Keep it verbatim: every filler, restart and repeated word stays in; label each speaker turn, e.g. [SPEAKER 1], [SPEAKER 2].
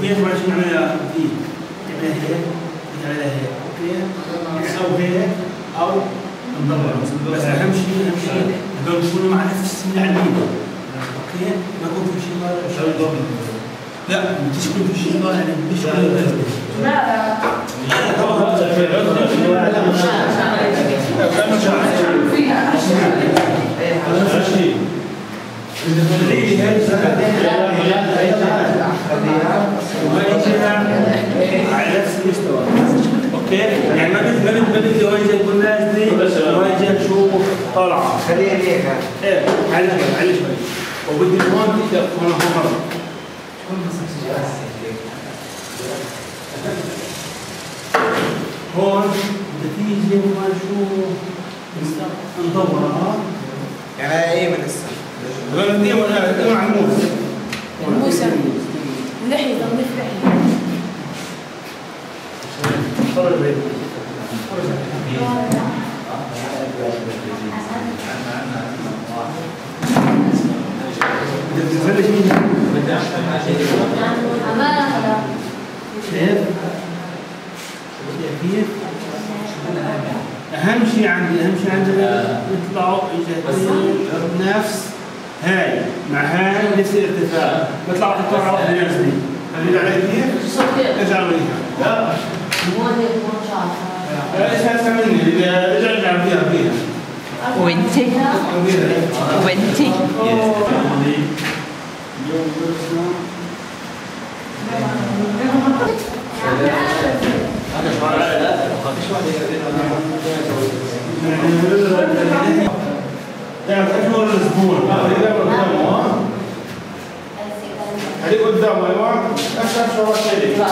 [SPEAKER 1] وكيف ماشي نعملها دي نعملها هيك نعملها هيك اوكي او هيك او ندور بس اهم شيء اهم شيء نقدر نكونوا مع نفس العميل اوكي ما يكون في شيء ضار لا مش يكون في شيء ضار يعني مش لا لا لا طبعا فيها اشياء اللي هي على نفس المستوى اوكي يعني ما بدي ما بدي بدي واجه الناس دي واجه شو طالعه خليها هيك ايه على على شوي وبدي هون تقدر هون هون مره هون بتيجي هون شو ندورها
[SPEAKER 2] يعني ايه من السنه
[SPEAKER 1] غير دي ولا مع الموس
[SPEAKER 3] الموسى اللحية تنظيف لحية
[SPEAKER 1] خرج بيت بتفلش مين؟ كيف؟ كيف؟ أهم شيء عندي أهم شيء عندنا يطلعوا إيجابيين نفس هاي مع هاي نفس الارتفاع بيطلعوا حتى على واحدة نفس دي هنرجع عليها كيف؟ ارجع عليها لا مو هيك مو شاطر ايش هتسمعني اذا رجع ارجع فيها فيها
[SPEAKER 3] وانتي وانتي
[SPEAKER 1] يعني أشهر الأسبوع هذه قدامه أيوة أشهر شهر